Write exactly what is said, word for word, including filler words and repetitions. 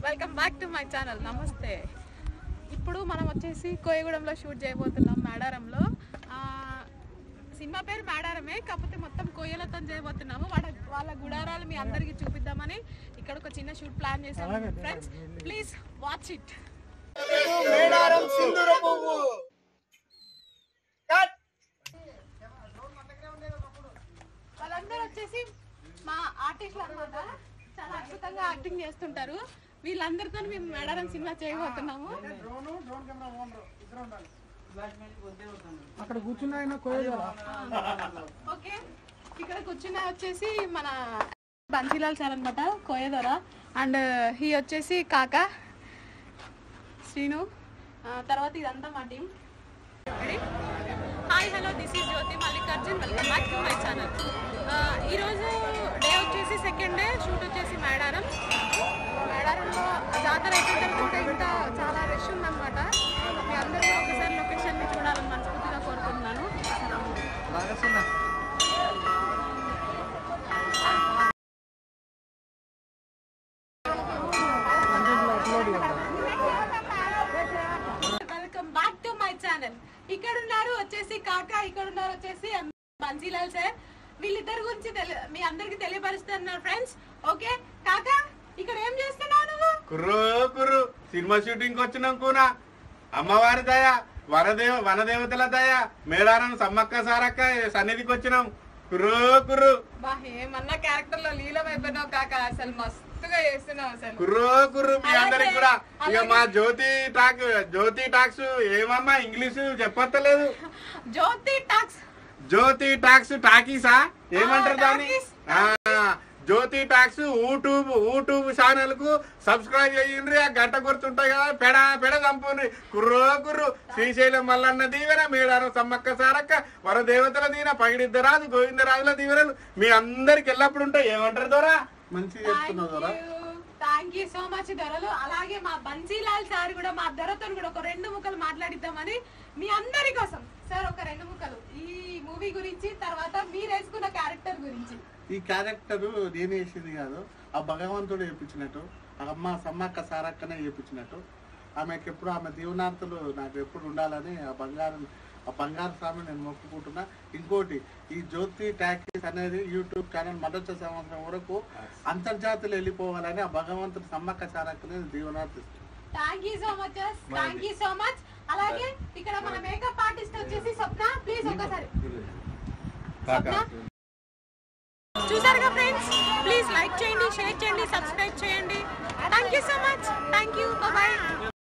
Welcome back to my channel. నమస్తే. ఇప్పుడు మనం వచ్చేసి కోయగూడెంలో షూట్ చేయబోతున్నాం. మేడారంలో సినిమా పేరు మేడారమే, కాకపోతే మొత్తం కోయలతో చేయబోతున్నాము. వాళ్ళ వాళ్ళ గుడారాలు మీ అందరికి చూపిద్దామని ఇక్కడ ఒక చిన్న షూట్ ప్లాన్ చేసాము. Friends please watch it. వాళ్ళందరూ వచ్చేసి మా ఆర్టిస్టులు అన్నమాట. చాలా అద్భుతంగా యాక్టింగ్ చేస్తుంటారు. వీళ్ళందరితో మేము మేడారం సినిమా చేయబోతున్నాము. అక్కడ కూర్చున్న ఓకే, ఇక్కడ కూర్చున్న వచ్చేసి మన బన్సీలాల్ సార్ అనమాట, కోయదొర. అండ్ హీ వచ్చేసి కాకా శ్రీను. తర్వాత ఇదంతా మా team. Hi hello, this is Jyothi Mallikarjun. Welcome back to my channel. ఈరోజు డే వచ్చేసి సెకండ్ డే. షూట్ వచ్చేసి మేడారం. మేడారంలో జాతర అయిపోయిన తర్వాత ఇంకా చాలా రష్ ఉందన్నమాట. మీ అందరూ ఒకసారి లొకేషన్ని చూడాలని మనస్ఫూర్తిగా కోరుకుంటున్నాను. Welcome back to my channel. ఇక్కడ ఉన్నారు వచ్చేసి కాకా, ఇక్కడ ఉన్నారు వచ్చేసి బన్సీలాల్ సార్. వీళ్ళిద్దరి గురించి మీ అందరికి తెలియపరుస్తున్నారు ఫ్రెండ్స్. ఓకే కాకా, ఇక్కడ ఏం చేస్తున్నావు నువ్వు? కుర్రు కుర్రు సినిమా షూటింగ్ వచ్చినాం కూనా. అమ్మవారి దయ, వనదేవ వనదేవతల దయ, మేడారం సమ్మక్క సారక్క సన్నిధికి వచ్చినాం. కుర్రు కుర్రు బా, ఏమన్నా క్యారెక్టర్ లో లీలం అయిపోయినావు కాకా. అసలు మస్తుగా చేస్తున్నావు అసలు. కుర్రు కుర్రు మీ అందరికి కూడా. ఇక మా జ్యోతి టాక్ జ్యోతి టాక్స్ ఏమమ్మా ఇంగ్లీషు చెప్పలేదు. జ్యోతి టాక్స్ జ్యోతి టాక్స్ టాకీసా ఏమంటారు దాన్ని? Jyothi talks YouTube YouTube channel కు సబ్స్క్రైబ్ చేయండి. ఆ గంట గుర్తుంటాయి కదా, పెడ పెడ చంపుని. కుర్రో కుర్రు శ్రీశైలం మల్లన్న దీవెన, మేడారం సమ్మక్క సారక్క, వరదేవతల దీవెన, పగిడిద్దరాజు గోవిందరాజుల దీవెనలు మీ అందరికి ఎల్లప్పుడు ఉంటాయి. ఏమంటారు దొరా? మంచిగా చెప్తున్నావు దొరా. థ్యాంక్ యూ సో మచ్ దొరలు. అలాగే మా బన్సీలాల్ సార్ కూడా మా దొరతో కూడా ఒక రెండు ముక్కలు మాట్లాడిద్దామని మీ అందరి కోసం. సార్ ఒక రెండు ముక్కలు ఈ మూవీ గురించి, తర్వాత మీరు వేసుకున్న క్యారెక్టర్ గురించి. ఈ క్యారెక్టర్ నేను వేసింది కాదు, ఆ భగవంతుడు వేయించినట్టు, అమ్మ సమ్మక్క సారక్కనే వేయించినట్టు. ఆమెకి ఎప్పుడు ఆమె దీవనార్థులు నాకు ఎప్పుడు ఉండాలని ఆ బంగారం ఆ బంగారు స్వామి నేను మొక్కుకుంటున్నా. ఇంకోటి, ఈ జ్యోతి టాకీస్ అనేది యూట్యూబ్ ఛానల్ మొదటి సంవత్సరం వరకు అంతర్జాతీయులు వెళ్ళిపోవాలని ఆ భగవంతుడు సమ్మక్క సారక్కనే దీవనార్థిస్తాను. Thank you so much, thank you so much. అలాగే ఇక్కడ మన మేకప్ ఆర్టిస్ట్ వచ్చేసి స్వప్న. ప్లీజ్ ఒకసారి చూసారుగా ఫ్రెండ్స్, ప్లీజ్ లైక్ చేయండి, షేర్ చేయండి, సబ్స్క్రైబ్ చేయండి.